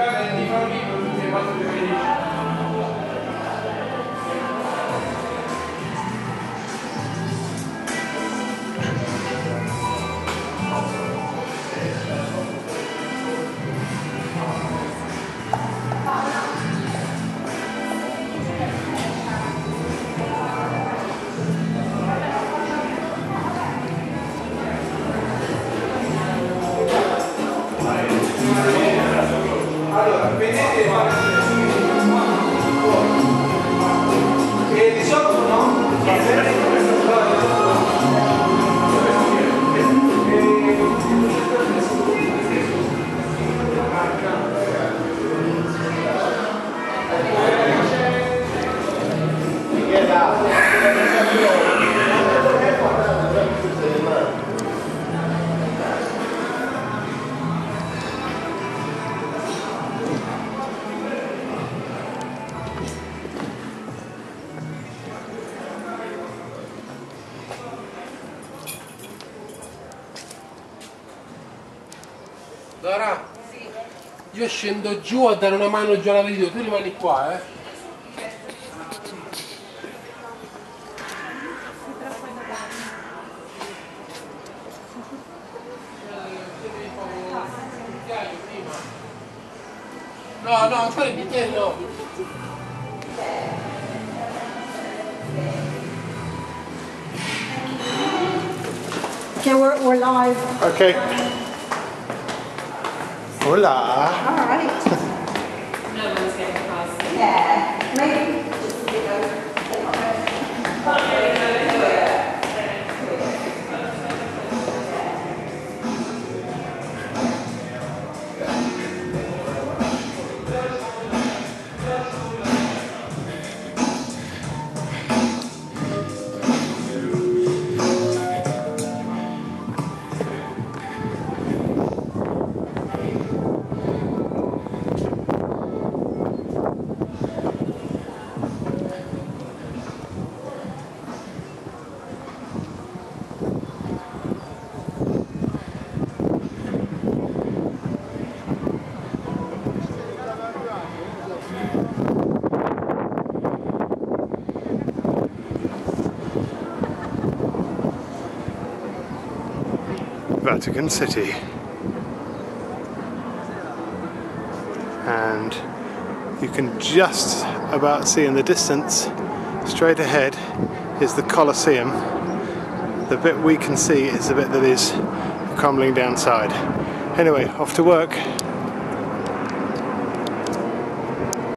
Allora, vedete e di sotto no? Dora, io scendo giù a dare una mano giù alla video, tu rimani qua, eh? No, no, ancora il bicchiere no. Okay, we're live. Ok. Hola. All right. No one's getting past. Yeah. Maybe just a bit Vatican City, and you can just about see in the distance straight ahead is the Colosseum. The bit we can see is the bit that is crumbling downside. Anyway, off to work.